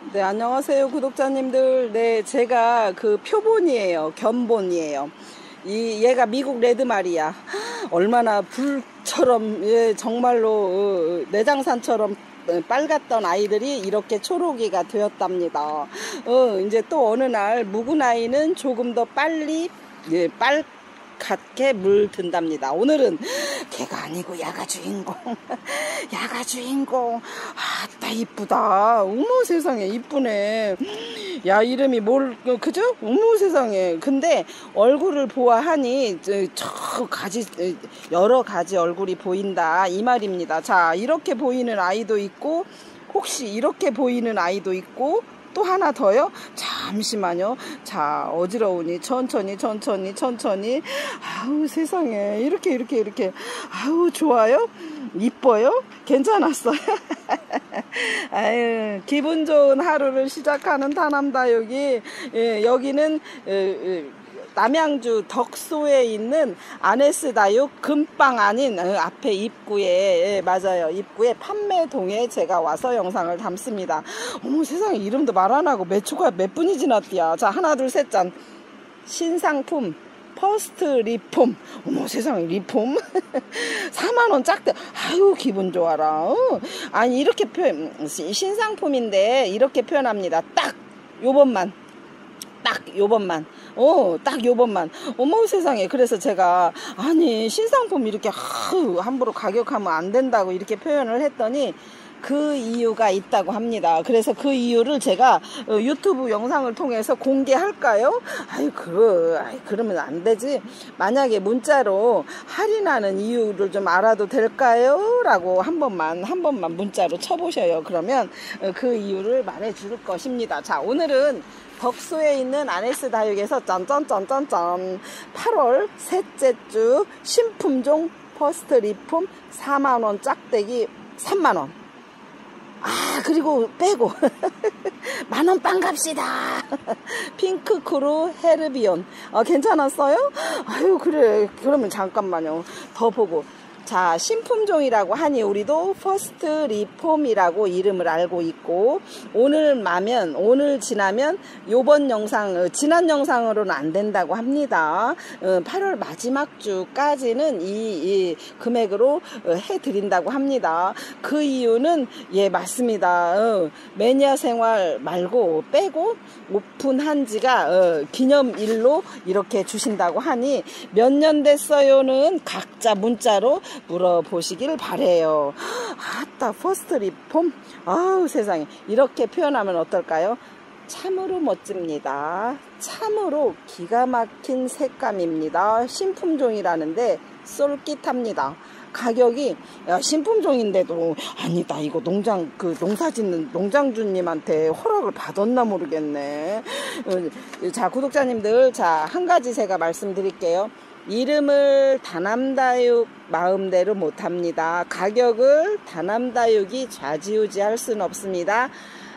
네, 안녕하세요, 구독자님들. 네, 제가 그 표본이에요. 견본이에요. 얘가 미국 레드말이야. 얼마나 불처럼, 정말로, 내장산처럼 빨갛던 아이들이 이렇게 초록이가 되었답니다. 이제 또 어느 날 묵은 아이는 조금 더 빨리, 빨갛게 물든답니다. 오늘은 걔가 아니고 야가 주인공. 야가 주인공. 아따 이쁘다. 어머 세상에 이쁘네. 야 이름이 그죠? 어머 세상에. 근데 얼굴을 보아하니 여러 가지 얼굴이 보인다 이 말입니다. 자, 이렇게 보이는 아이도 있고 혹시 이렇게 보이는 아이도 있고 또 하나 더요? 잠시만요. 자, 어지러우니 천천히. 아우 세상에. 이렇게. 아우 좋아요? 이뻐요? 괜찮았어요? 아유, 기분 좋은 하루를 시작하는 다남다육이, 여기는 남양주 덕소에 있는 아네스다육 금빵 아닌 앞에 입구에, 맞아요, 입구에 판매동에 제가 와서 영상을 담습니다. 어머 세상에, 이름도 말 안하고 몇 분이 지났디야. 자, 하나 둘 셋 짠. 신상품 퍼스트 리폼. 어머 세상에, 리폼 4만원 짝대. 아유 기분 좋아라. 아니 이렇게 신상품인데 이렇게 표현합니다. 딱 요번만. 어머 세상에. 그래서 제가 아니 신상품 이렇게 함부로 가격하면 안 된다고 이렇게 표현을 했더니 그 이유가 있다고 합니다. 그래서 그 이유를 제가 유튜브 영상을 통해서 공개할까요? 그러면 안 되지. 만약에 문자로 할인하는 이유를 좀 알아도 될까요? 라고 한 번만 문자로 쳐보셔요. 그러면 그 이유를 말해 줄 것입니다. 자, 오늘은 덕소에 있는 아네스다육에서 짠 8월 셋째 주 신품종 퍼스트 리폼 4만원 짝대기 3만원. 그리고 빼고 만원 빵 갑시다. 핑크크루 헤르비온. 괜찮았어요? 아유 그래. 그러면 잠깐만요. 더 보고. 자, 신품종이라고 하니 우리도 퍼스트 리폼이라고 이름을 알고 있고, 오늘 지나면 요번 영상, 지난 영상으로는 안 된다고 합니다. 8월 마지막 주까지는 이 금액으로 해드린다고 합니다. 그 이유는 맞습니다. 매니아 생활 말고 빼고 오픈한 지가 기념일로 이렇게 주신다고 하니 몇 년 됐어요는 각자 문자로 물어보시길 바래요. 아따 퍼스트 리폼. 아우 세상에. 이렇게 표현하면 어떨까요? 참으로 멋집니다. 참으로 기가 막힌 색감입니다. 신품종이라는데 쏠깃합니다. 가격이 신품종인데도 아니다 이거 농사 짓는 농장주님한테 허락을 받았나 모르겠네. 자, 구독자님들, 자, 한 가지 제가 말씀드릴게요. 이름을 다남다육 마음대로 못합니다. 가격을 다남다육이 좌지우지할 수는 없습니다.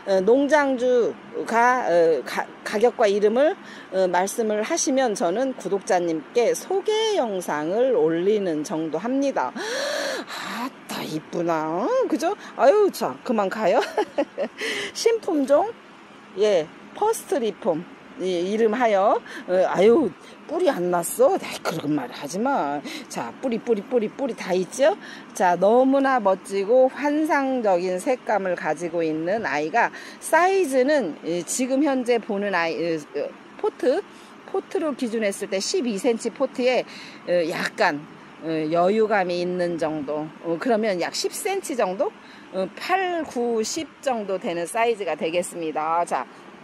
농장주가 가격과 이름을 말씀을 하시면 저는 구독자님께 소개 영상을 올리는 정도 합니다. 아따 이쁘나. 그죠? 아유, 자 그만 가요. 신품종 퍼스트 리폼 이름하여 아유 뿌리 안 났어. 그런 말 하지마. 자, 뿌리 다 있죠. 자, 너무나 멋지고 환상적인 색감을 가지고 있는 아이가, 사이즈는 지금 현재 보는 아이 포트로 기준했을 때 12cm 포트에 약간 여유감이 있는 정도, 그러면 약 10cm 정도, 8, 9, 10 정도 되는 사이즈가 되겠습니다. 자,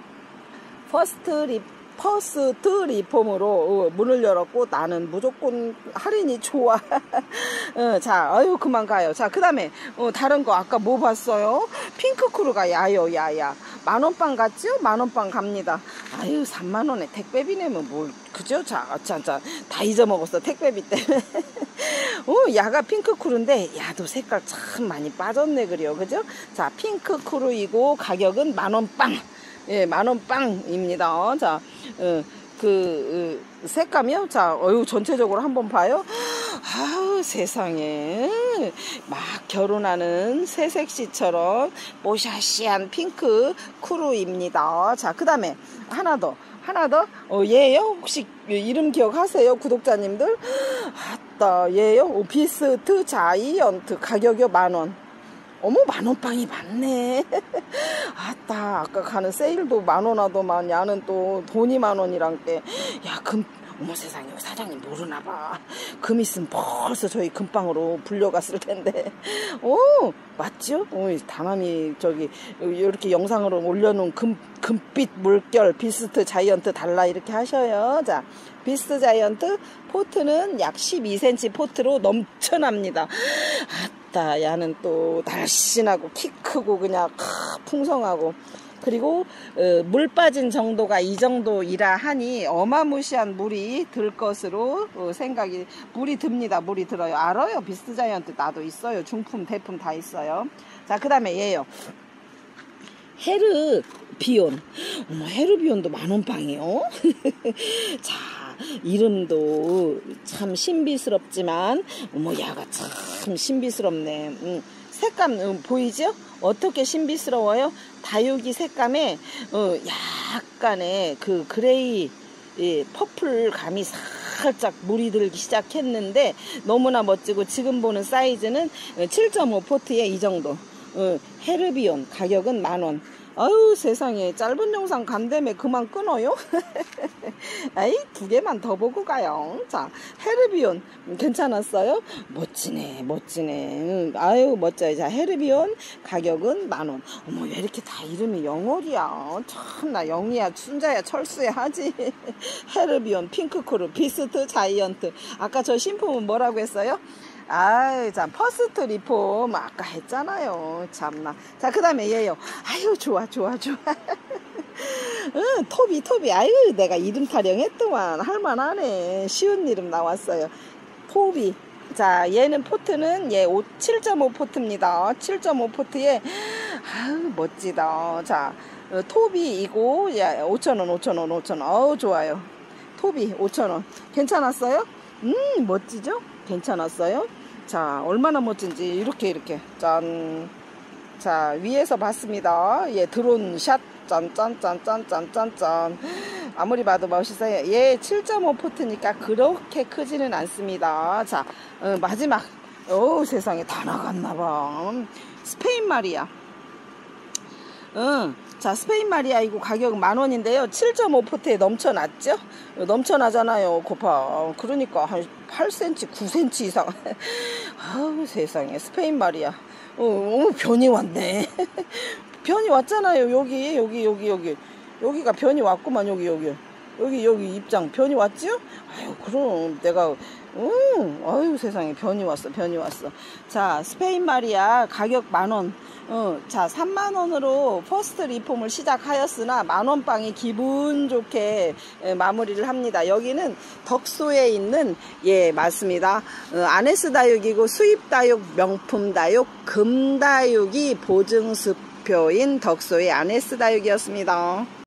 퍼스트 리폼으로 문을 열었고 나는 무조건 할인이 좋아. 자, 아유 그만 가요. 자, 그 다음에 다른 거 아까 뭐 봤어요? 핑크크루가 야야 만원빵 갔죠? 만원빵 갑니다. 아유 3만원에 택배비 내면 뭘, 그죠? 자, 다 잊어먹었어 택배비 때문에. 야가 핑크크루인데 야도 색깔 참 많이 빠졌네. 그래요, 그죠? 자, 핑크크루이고 가격은 만원빵. 만원빵입니다. 자, 색감이요? 자, 전체적으로 한번 봐요. 아우 세상에 막 결혼하는 새색시처럼 뽀샤시한 핑크 크루입니다. 자, 그 다음에 하나 더 얘요? 혹시 이름 기억하세요, 구독자님들? 아따, 얘요? 비스트 자이언트. 가격이요 10,000원. 어머, 10,000원 빵이 많네. 아따, 아까 가는 세일도 10,000원 하더만, 야는 또 돈이 10,000원이란 게. 야, 어머 세상에, 사장님 모르나봐. 금 있으면 벌써 저희 금빵으로 불려갔을 텐데. 오, 맞죠? 다남이 이렇게 영상으로 올려놓은 금빛 물결 비스트 자이언트 달라 이렇게 하셔요. 자, 비스트 자이언트 포트는 약 12cm 포트로 넘쳐납니다. 아따, 야는 또 날씬하고 키 크고 그냥 풍성하고. 그리고 물 빠진 정도가 이 정도이라 하니 어마무시한 물이 들 것으로 생각이, 물이 듭니다. 물이 들어요. 알아요. 비스트 자이언트 나도 있어요. 중품 대품 다 있어요. 자, 그 다음에 얘요. 헤르비온. 어머, 헤르비온도 10,000원 빵이요. 자, 이름도 참 신비스럽지만 어머, 야가 참 신비스럽네. 색감 보이죠? 어떻게 신비스러워요? 다육이 색감에 약간의 그 그레이 퍼플 감이 살짝 물이 들기 시작했는데 너무나 멋지고, 지금 보는 사이즈는 7.5 포트에 이 정도. 헤르비온 가격은 10,000원. 아유 세상에, 짧은 영상 간다며 그만 끊어요? 아이, 2개만 더 보고 가요. 자, 헤르비온 괜찮았어요? 멋지네. 아유 멋져요. 자, 헤르비온 가격은 10,000원. 어머, 왜 이렇게 다 이름이 영어리야? 참나, 영이야 순자야 철수야 하지. 헤르비온, 핑크크루, 비스트 자이언트. 아까 저 신품은 뭐라고 했어요? 아유, 자, 퍼스트 리폼 아까 했잖아요. 참나. 자, 그 다음에 얘요. 아유, 좋아. 토비. 아유, 내가 이름 타령했더만. 할만하네. 쉬운 이름 나왔어요. 토비. 자, 얘는 포트는 7.5 포트입니다. 7.5 포트에 아유 멋지다. 자, 토비 이거 5,000원. 어우 좋아요. 토비 5,000원. 괜찮았어요? 멋지죠? 괜찮았어요? 자, 얼마나 멋진지. 이렇게 짠. 자, 위에서 봤습니다. 드론 샷. 짠. 아무리 봐도 멋있어요. 7.5 포트니까 그렇게 크지는 않습니다. 자, 마지막. 세상에 다 나갔나봐. 스페인 마리아. 자, 스페인 마리아 이거 가격은 10,000원인데요. 7.5 포트에 넘쳐났죠? 넘쳐나잖아요. 그러니까 한 8cm, 9cm 이상. 아우 세상에, 스페인 마리아. 변이 왔네. 변이 왔잖아요. 여기가 변이 왔구만. 여기 입장 변이 왔지요? 아유, 그럼 내가 아유 세상에, 변이 왔어. 자, 스페인 마리아 가격 10,000원. 자, 30,000원으로 퍼스트 리폼을 시작하였으나 10,000원 빵이 기분 좋게 마무리를 합니다. 여기는 덕소에 있는, 맞습니다. 아네스 다육이고 수입 다육, 명품 다육, 금 다육이 보증수표인 덕소의 아네스 다육이었습니다.